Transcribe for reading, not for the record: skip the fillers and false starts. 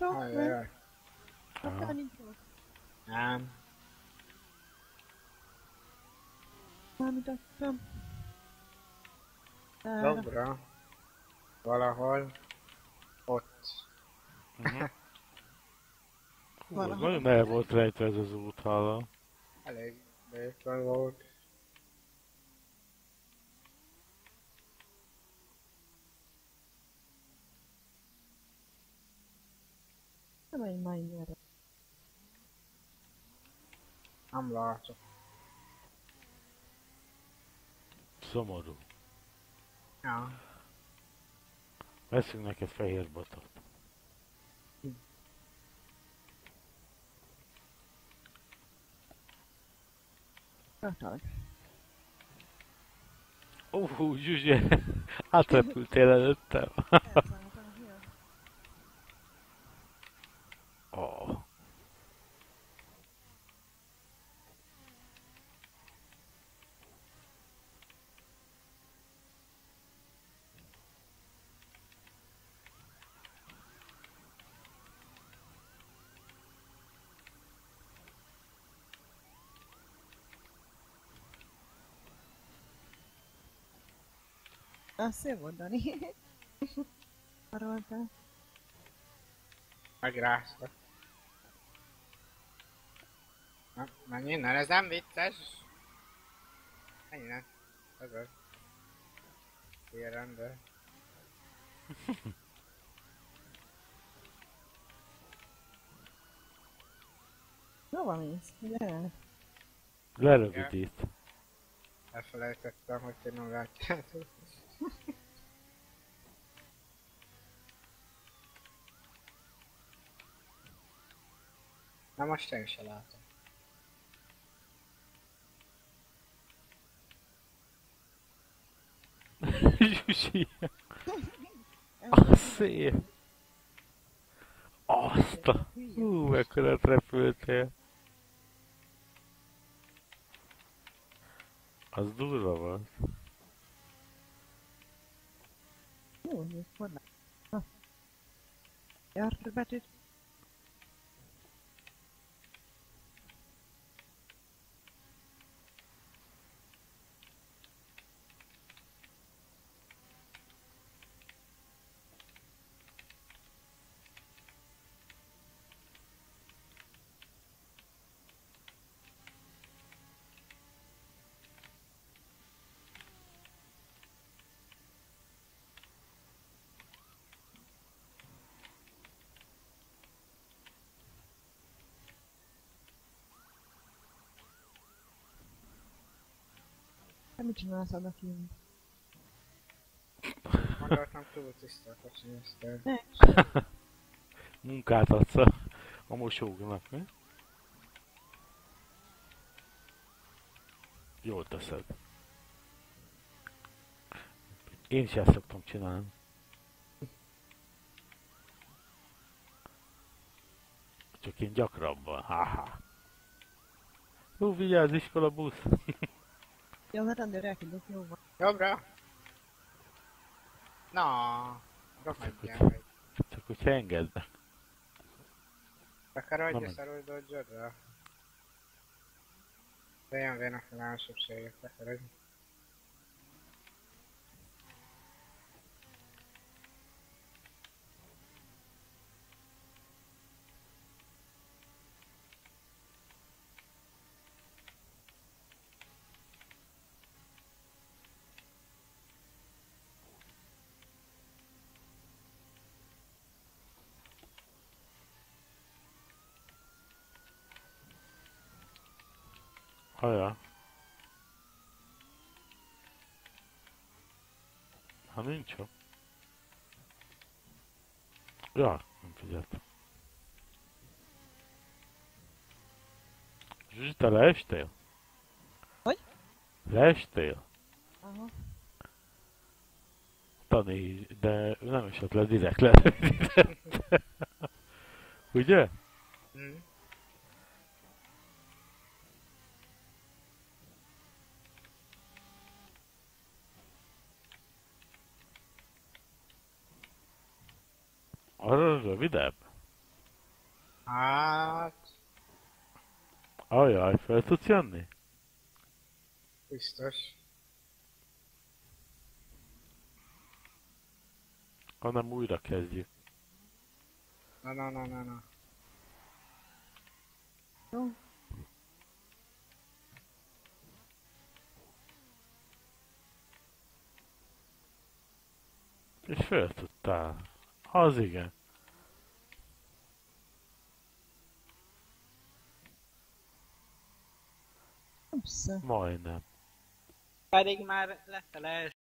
Ajajaj. Akkor nincs rossz. Nem. Számítottam. Jobbra. Valahol. Ott. Hú, az nagyon el volt rejtve ez az úthála. Elég vékony volt. Nem egy mennyire. Nem látok. Szomorú. Ja. Veszünk neked fehér botot. Ratad. Zsuzsi, átrepültél előttem. Elszálltam, jön. Oh. Az szép volt, Dani. Aroltál. Megráztak. Na, menj innen, ez nem vicces. Menj innen. Ez az. Ilyen rendőr. Hova mész? Gyere. Lerövidít. Elfelejtettem, hogy ti nem látjátok. Na most én se látom. Zsuzsi. Ah, szép. Azt a... mekkorát repültél. Az durva volt. Jó, nézd, hol lát. Jár betűt. Te mit csinálsz oda kint? Gondoltam túl tiszta a kocsinyesztő. Munkát adsz a mosógnak, mi? Jól teszed. Én is ezt szoktam csinálni. Csak én gyakrabban, haha. Jó, vigyázz, iskola busz. Ja, a rendőr elküldött, jó van. Jobbra! Na, rohadjál hogy- meg. Csak hogy engedd be. Takarodj Na, szarulj dodge-odra. BMW-nek a elsőbséget takarodj. Hajrá. Ha nincs ott. Ja, nem figyeltem. Zsuzsi, te leestél? Hogy? Leestél? Aha. Tani, de nem esett le, direkt lerövidített. Ugye? Hm? Arra rövidebb? Hát, Ajaj, fel tudsz jönni? biztos. Hanem újra kezdjük. Na. Jó. És fel tudtál. Az igen. Persze. Majdnem. Pedig már lefele